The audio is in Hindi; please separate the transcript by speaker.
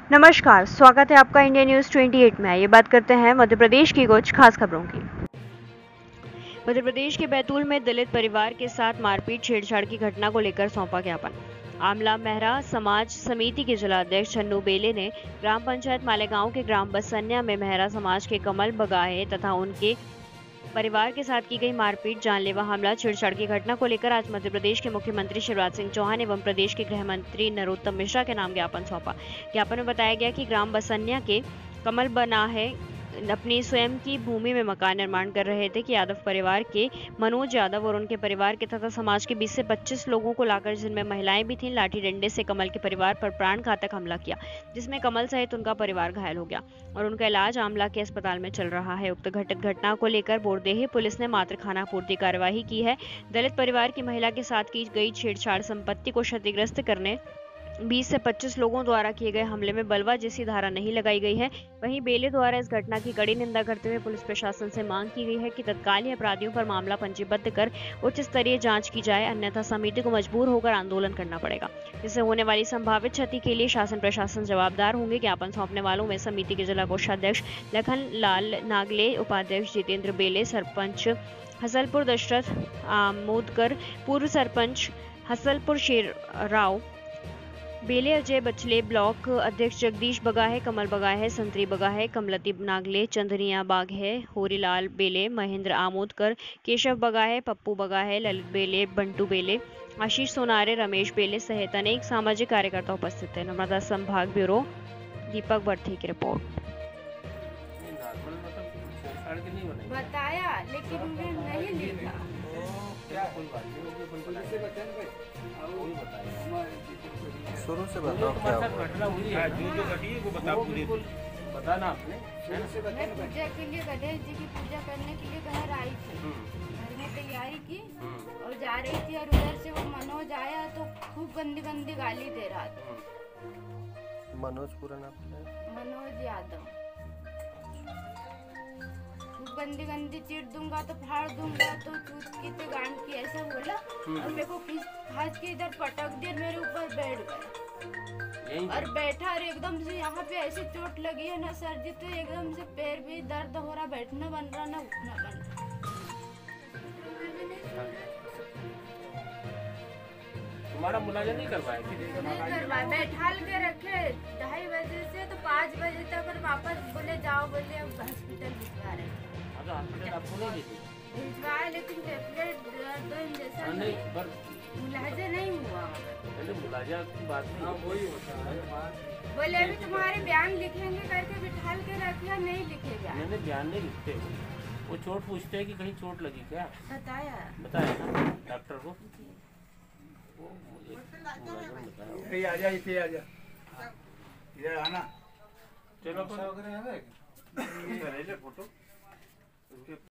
Speaker 1: नमस्कार, स्वागत है आपका इंडिया न्यूज 28 में। ये बात करते हैं मध्य प्रदेश की कुछ खास खबरों की। मध्य प्रदेश के बैतूल में दलित परिवार के साथ मारपीट छेड़छाड़ की घटना को लेकर सौंपा ज्ञापन। आमला मेहरा समाज समिति के जिलाध्यक्ष छन्नू बेले ने ग्राम पंचायत मालेगांव के ग्राम बसन्या में मेहरा समाज के कमल बगाहे तथा उनके परिवार के साथ की गई मारपीट, जानलेवा हमला, छेड़छाड़ की घटना को लेकर आज मध्य प्रदेश के मुख्यमंत्री शिवराज सिंह चौहान एवं प्रदेश के गृह मंत्री नरोत्तम मिश्रा के नाम ज्ञापन सौंपा। ज्ञापन में बताया गया कि ग्राम बसन्या के कमल बना है अपनी स्वयं की भूमि में मकान निर्माण कर रहे थे कि यादव परिवार के मनोज यादव और उनके परिवार के तथा समाज के 20 से 25 लोगों को लाकर, जिनमें महिलाएं भी थीं, लाठी डंडे से कमल के परिवार पर प्राण घातक हमला किया, जिसमें कमल सहित उनका परिवार घायल हो गया और उनका इलाज आमला के अस्पताल में चल रहा है। उक्त घटित घटना को लेकर बोरदेही पुलिस ने मात्र खानापूर्ति कार्यवाही की है। दलित परिवार की महिला के साथ की गई छेड़छाड़, संपत्ति को क्षतिग्रस्त करने, 20 से 25 लोगों द्वारा किए गए हमले में बलवा जैसी धारा नहीं लगाई गई है। वहीं बेले द्वारा इस घटना की कड़ी निंदा करते हुए पुलिस प्रशासन से मांग की गई है कि तत्काल ही अपराधियों पर मामला पंजीबद्ध कर उच्च स्तरीय जांच की जाए, अन्यथा समिति को मजबूर होकर आंदोलन करना पड़ेगा, जिससे होने वाली संभावित क्षति के लिए शासन प्रशासन जवाबदार होंगे। ज्ञापन सौंपने वालों में समिति के जिला कोषाध्यक्ष लखन लाल नागले, उपाध्यक्ष जितेंद्र बेले, सरपंच हसलपुर दशरथ आमोदकर, पूर्व सरपंच हसलपुर शेरराव बेले, अजय बचले, ब्लॉक अध्यक्ष जगदीश बगाहे, कमल बगाहे, संतरी बगाहे, कमलती नागले, चंदनिया बाघे, होरीलाल बेले, महेंद्र आमोदकर, केशव बगाहे, पप्पू बगाहे, ललित बेले, बंटू बेले, आशीष सोनारे, रमेश बेले सहित अनेक सामाजिक कार्यकर्ता उपस्थित थे। नर्मदा संभाग ब्यूरो दीपक बर्थी की रिपोर्ट।
Speaker 2: बताया लेकिन उन्हें नहीं लिखा।
Speaker 3: शुरू से बताओ क्या
Speaker 4: घटना हुई है, जो घटी है वो बताओ पूरी, बताना आपने।
Speaker 2: मैं पूजा के लिए गणेश जी की पूजा करने के लिए घर आई थी, घर में तैयारी की और जा रही थी और उधर से वो मनोज आया तो खूब गंदी गंदी गाली दे रहा था।
Speaker 3: मनोज पूरा नाम क्या है?
Speaker 2: मनोज यादव। गंदी गंदी चीर दूंगा तो फाड़ दूंगा तो चूत की तो गांड की, ऐसा बोला और मेरे को खास के इधर पटक दिया, मेरे ऊपर बैठ गए और बैठा और एकदम से यहाँ पे ऐसे चोट लगी है ना सर जी, तो एकदम से पैर भी दर्द हो रहा, बैठना बन रहा ना उठना बन रहा।
Speaker 4: तुम्हारा मुलाजा नहीं करवाया?
Speaker 2: नहीं करवाया, बैठाल के रखे 2:30 बजे से तो 5 बजे तक और वापस बोले जाओ, बोले अब हॉस्पिटल भिजवा रहे।
Speaker 4: हॉस्पिटल आपको नहीं देती?
Speaker 2: भिजवाया लेकिन टेबलेट 2 इंजेक्शन
Speaker 4: नहीं, पर
Speaker 2: मुलाजा नहीं हुआ।
Speaker 4: मुलाजा की बात नहीं, वही होता है।
Speaker 2: बोले अभी तुम्हारे बयान लिखेंगे करके बिठाल के रखा, नहीं लिखेगा।
Speaker 4: मैंने बयान नहीं लिखते, वो चोट पूछते हैं कि कहीं चोट लगी क्या? बताया ना डॉक्टर को।
Speaker 5: आजा इसे आजा, इधर आना।
Speaker 4: चलो फोटो